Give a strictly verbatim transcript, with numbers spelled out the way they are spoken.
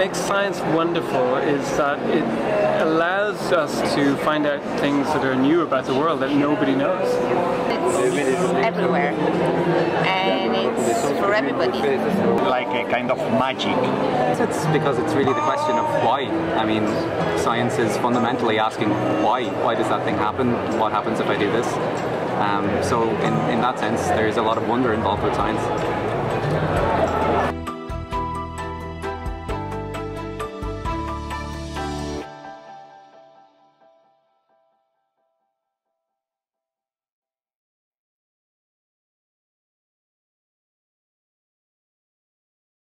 makes science wonderful is that it allows us to find out things that are new about the world that nobody knows. It's everywhere, and it's for everybody. Like a kind of magic. It's because it's really the question of why. I mean, science is fundamentally asking why. Why does that thing happen? What happens if I do this? Um, so in, in that sense, there is a lot of wonder involved with science.